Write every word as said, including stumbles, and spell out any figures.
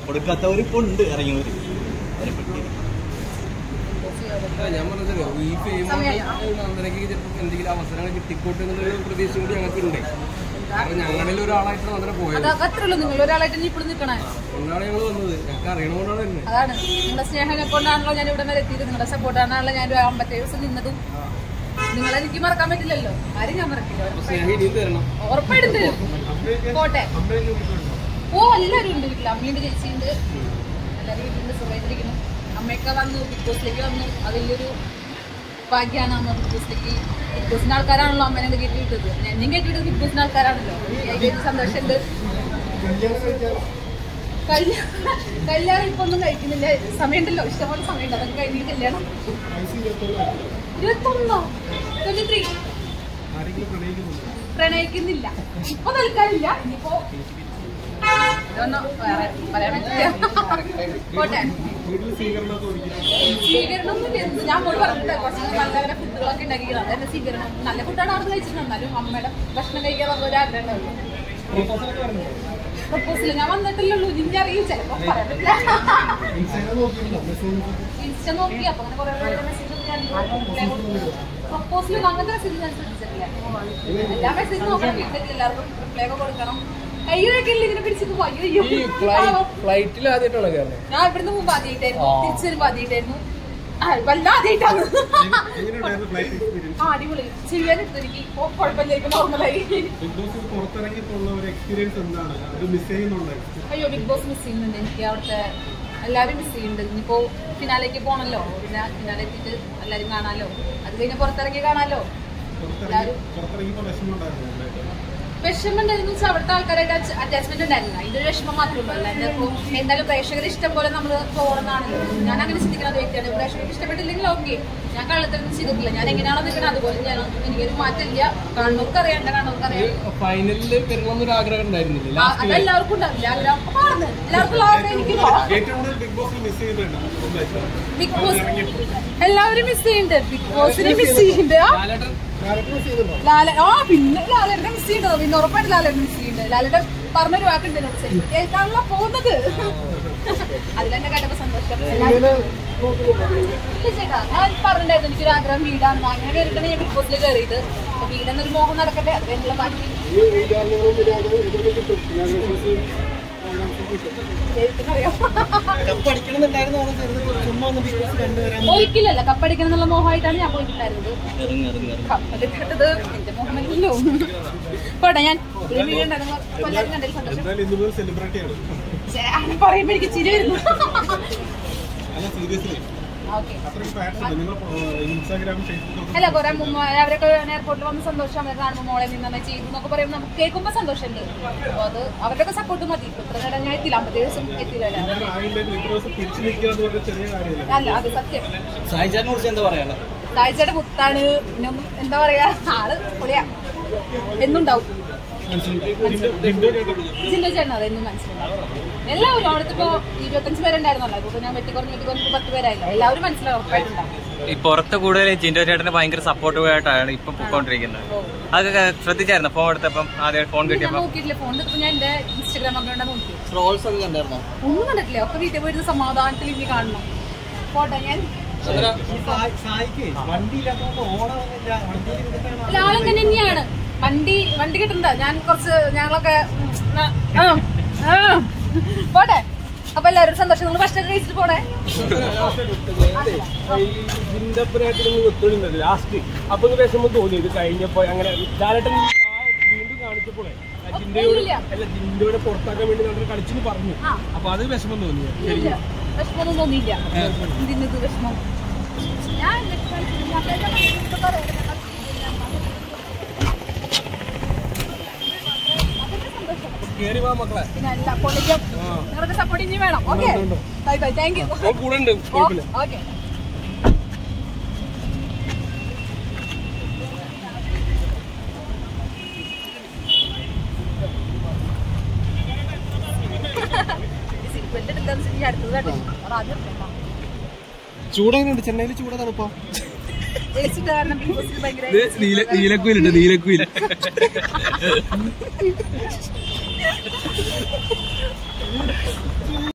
കൊടുക്കാത്തവരിപ്പോ ഉണ്ട് ഇറങ്ങിയവര്. ഞാൻ പറഞ്ഞല്ലോ ഈ ഫെയിം എന്തെങ്കിലും അവസരങ്ങൾ കിട്ടിക്കോട്ടെ എന്നുള്ളൊരു പ്രതീക്ഷ കൂടി ഞങ്ങൾക്ക് ഉണ്ട്. കാരണം ഞങ്ങളിൽ ഒരാളായിട്ട് മാത്രമേ പോയത്. നിങ്ങൾ ഒരാളായിട്ട് ഇപ്പോൾ നിൽക്കണേ ഒന്നാണ് ഞങ്ങൾ വന്നത്. ഞങ്ങൾക്ക് അറിയണോണ്ടാണ് തന്നെ. അതാണ് നിങ്ങളുടെ സ്നേഹം കൊണ്ടാണല്ലോ ഞാൻ ഇവിടെ വരെ എത്തിയത്. നിങ്ങളുടെ സപ്പോർട്ടാണല്ലോ ഞാൻ ഒരു അമ്പത്തേ ദിവസം നിന്നതും. നിങ്ങളെ എനിക്ക് മറക്കാൻ പറ്റില്ലല്ലോ. ആരും ഞാൻ മറക്കില്ല. ഉറപ്പായിട്ടും തരും. പോട്ടെ. ഓ എല്ലാവരും ഉണ്ട് വീട്ടിൽ. അമ്മയുണ്ട്, ചേച്ചിയുണ്ട്, എല്ലാവരും വീട്ടിലുണ്ട്. സുഖമായിട്ടിരിക്കുന്നു. അമ്മയൊക്കെ വന്നു, ബിഗ് ബോസിലേക്ക് വന്നു. അതിലൊരു ഭാഗ്യമാണ് അമ്മ ബിഗ് ബോസിലേക്ക്. ബിഗ് ബോസിന്റെ ആൾക്കാരാണല്ലോ അമ്മേനെ കയറ്റി വിട്ടത്. എന്നെയും കയറ്റി വിട്ടത് ബിഗ് ബോസിന്റെ ആൾക്കാരാണല്ലോ. അതിലൊരു സന്തോഷമുണ്ട്. കല്യാണം ഇപ്പൊ ഒന്നും കഴിക്കുന്നില്ല. സമയമുണ്ടല്ലോ, ഇഷ്ടംപോലെ സമയമുണ്ട്. അതൊക്കെ കഴിഞ്ഞ് കല്യാണം. ഇരുപത്തൊന്നോ ട്വന്റി ത്രീ പ്രണയിക്കുന്നില്ല ഇപ്പൊ നിൽക്കാനില്ല. ഇനിയിപ്പോ ഇതൊന്നും വേറെ പറയാൻ പറ്റില്ല. പോട്ടെ. സ്വീകരണം ഞാൻ പോയി പറഞ്ഞിട്ട് കുറച്ച് നല്ല നല്ല ഫുഡുകളൊക്കെ ഉണ്ടാക്കിക്കണം. അതെന്നെ സ്വീകരണം. നല്ല ഫുഡാണ് അവിടെ കഴിച്ചിട്ടുണ്ട്. എന്നാലും അമ്മയുടെ ഭക്ഷണം കഴിക്കാൻ ഒരു ആഗ്രഹം ഉണ്ടാവും. പ്രപ്പോസൽ ഞാൻ വന്നിട്ടില്ലല്ലോ. നിന്നെ അറിയും ചിലപ്പോ പറയാൻ പറ്റില്ല. ഇൻസ്റ്റ നോക്കി അപ്പൊ അങ്ങനെ കുറെ മെസ്സേജ് പ്രപ്പോസൽ അങ്ങനത്തെ മെസ്സേജ് ഞാൻ ശ്രദ്ധിച്ചിട്ടില്ല. എല്ലാ മെസ്സേജും നോക്കണം. വീട്ടിൽ എല്ലാവർക്കും റിപ്ലൈ ഒക്കെ കൊടുക്കണം. അയ്യോക്കെ ഇതിനെ പിടിച്ചിട്ട് അയ്യോ ഫ്ലൈറ്റിൽ ആദ്യമായിട്ടാണ് ഞാൻ ഇവിടുന്ന് മുമ്പ് ആദ്യമായിട്ടായിരുന്നു. തിരിച്ചു വരുമ്പോ ആദ്യമായിട്ടായിരുന്നു. വല്ലാതെയായിട്ടാണ്. ആ അടിപൊളി. ചെയ്യാനിട്ട് എനിക്ക് ഇപ്പൊ കുഴപ്പമില്ലായിരിക്കും. നോർമലായി. അയ്യോ ബിഗ് ബോസ് മിസ് ചെയ്യുന്നുണ്ട്. എനിക്ക് അവിടുത്തെ എല്ലാവരും മിസ് ചെയ്യുന്നുണ്ട്. ഇനിയിപ്പോ ഫിനാലേക്ക് പോണല്ലോ. പിന്നെ ഫിനാലെ എത്തിയിട്ട് എല്ലാരും കാണാലോ. അത് കഴിഞ്ഞ് പുറത്തിറങ്ങി കാണാലോ. എല്ലാവരും വിഷമം ഉണ്ടായിരുന്നു. അവിടുത്തെ ആൾക്കാരായിട്ട് അറ്റാച്ച്മെന്റ് ഉണ്ടായിരുന്നു. അതിന്റെ ഒരു വിഷമം മാത്രമേ ഉള്ളൂ. അല്ലാണ്ട് ഇപ്പൊ എന്തായാലും പ്രേക്ഷകർ ഇഷ്ടം പോലെ നമ്മൾ പോകണമെന്നാണല്ലോ. ഞാൻ അങ്ങനെ ചിന്തിക്കുന്ന വ്യക്തിയാണ്. പ്രേക്ഷകർക്ക് ഇഷ്ടപ്പെട്ടില്ലെങ്കിൽ ഓക്കെ, ഞാൻ കള്ളത്തൊന്നും ചെയ്തിട്ടില്ല. ഞാൻ എങ്ങനെയാണോ നിൽക്കുന്നത് അതുപോലെ ഞാൻ എനിക്കൊരു മാറ്റമില്ല. കാണുന്നവർക്ക് അറിയാം, എന്റെ കാണുന്നവർക്ക് അറിയാം. ഫൈനലിൽ വരണമെന്നൊരു ആഗ്രഹം ഉണ്ടായിരുന്നില്ല. അതെല്ലാവർക്കും ഉണ്ടാവില്ല. എല്ലാവർക്കും എല്ലാവർക്കും ആഗ്രഹം. എനിക്ക് ബിഗ് ബോസ് എല്ലാവരും മിസ് ചെയ്യുന്നുണ്ട്. ബിഗ് ബോസിനെ മിസ് ചെയ്യുന്നുണ്ട്. ലാല ആ പിന്നെ ലാലേട്ടനെ മിസ് ചെയ്യുന്നുണ്ടോ? പിന്നെ ഉറപ്പായിട്ട് ലാലേട്ടൻ മിസ് ചെയ്യുന്നുണ്ട്. ലാലേട്ടൻ പറഞ്ഞൊരു വാക്കുണ്ട് കേൾക്കാനുള്ള പോകുന്നത്. അതിലെന്നെ കേട്ടപ്പോ സന്തോഷം. ചേട്ടാ ഞാൻ പറഞ്ഞിട്ടുണ്ടായിരുന്നു എനിക്കൊരു ആഗ്രഹം വീടാണെന്ന്. അങ്ങനെ കയറിയിട്ടാണ് ഞാൻ ബിഗ് ബോസിൽ കയറിയത്. അപ്പൊ വീടെന്നൊരു മോഹം നടക്കട്ടെ. അത് കഴിഞ്ഞുള്ള മാറ്റി ഒരിക്കലല്ല കപ്പടിക്കണം എന്നുള്ള മോഹമായിട്ടാണ് ഞാൻ പോയിട്ടുണ്ടായിരുന്നത്. കപ്പല് കേട്ടത് എന്റെ മോഹമല്ലല്ലോ. പോട്ടെ. ഞാൻ പറയുമ്പോ എനിക്ക് ചിരി വരുന്നു. അല്ല കുറെ മുമ്പ് അവരൊക്കെ എയർപോർട്ടിൽ വന്ന് സന്തോഷം അവരെ കാണുമ്പോൾ മോളെ നിന്നെ ചെയ്തു എന്നൊക്കെ പറയുമ്പോൾ നമുക്ക് കേൾക്കുമ്പോ സന്തോഷമുണ്ട്. അപ്പൊ അത് അവരുടെയൊക്കെ സപ്പോർട്ട് മതി. ഇത്ര നേരം ഞാൻ എത്തില്ല. അമ്പത്തി ദിവസം എത്തില്ലല്ലോ. അല്ല അത് സത്യം. സായിച്ചേട്ടനെ കുറിച്ച് എന്താ പറയാ? സായിച്ചേട്ടൻ മുത്താണ്. പിന്നെ എന്താ പറയാ, ആള് പൊളിയാ. എന്നുണ്ടാവും. ജില്ലോ ചേട്ടൻ അതെന്നും മനസ്സിലുണ്ടാവും. എല്ലാവരും അവിടുത്തെ ഇപ്പൊ ഇരുപത്തഞ്ച് പേരുണ്ടായിരുന്നല്ലോ. ഇപ്പൊ ഞാൻ വെട്ടിക്കുറഞ്ഞ് വെട്ടിക്കുറഞ്ഞ് പത്ത് പേരായില്ല. എല്ലാവരും മനസ്സിലാവും ഉറപ്പായിട്ടുണ്ടാവും. ഈ പുറത്ത് കൂടുതൽ ജിൻഡോ ചേട്ടന് ഭയങ്കര സപ്പോർട്ടീവായിട്ടാണ് ഇപ്പൊ പോയിക്കൊണ്ടിരിക്കുന്നത്. അതൊക്കെ ശ്രദ്ധിച്ചായിരുന്നു ഫോൺ എടുത്തപ്പം? ആദ്യം ഫോൺ കിട്ടിയപ്പോ നോക്കിയിട്ടില്ല. ഫോൺ എടുത്തപ്പോ ഞാൻ എന്റെ ഇൻസ്റ്റാഗ്രാം അക്കൗണ്ട് നോക്കി. ട്രോൾസ് ഒക്കെ കണ്ടായിരുന്നോ? ഒന്നും കണ്ടിട്ടില്ല. ഒക്കെ വീട്ടിൽ പോയിരുന്ന സമാധാനത്തിൽ ഇനി കാണണം. പോട്ടെ. ഞാൻ ആളങ്ങനെ തന്നെയാണ്. വണ്ടി വണ്ടി കിട്ടണ്ട. ഞാൻ കുറച്ച് ഞങ്ങളൊക്കെ പോട്ടെ. അപ്പൊ എല്ലാവരും സന്തോഷം. നിങ്ങൾ ഭക്ഷണം കഴിച്ചിട്ട് പോണേ. ലാസ്റ്റ് അപ്പൊ വിഷമം തോന്നിയത് കഴിഞ്ഞപ്പോ അങ്ങനെ ലാലേട്ടൻ വീണ്ടും കാണിച്ചപ്പോഴേ അല്ല ജിൻഡോനെ പുറത്താക്കാൻ വേണ്ടി നമ്മൾ കളിച്ചു പറഞ്ഞു. അപ്പൊ അത് വിഷമം തോന്നിയോ? വിഷമമൊന്നും തോന്നിയില്ല. എന്തിനത് വിഷമം? ഞാൻ കേറി വാ മക്കളെ. പിന്നെ എല്ലാ പൊളിക്കും. നിങ്ങളുടെ സപ്പോർട്ട് ഇനി വേണം. Okay bye bye. Thank you. കൂടെ ഉണ്ട്. ഓക്കെ. ചൂടെങ്ങനെയുണ്ട്? ചെന്നൈയിൽ ചൂടാണ് ഇപ്പൊ. നീലക്കുയിലുണ്ട്. നീലക്കുയിൽ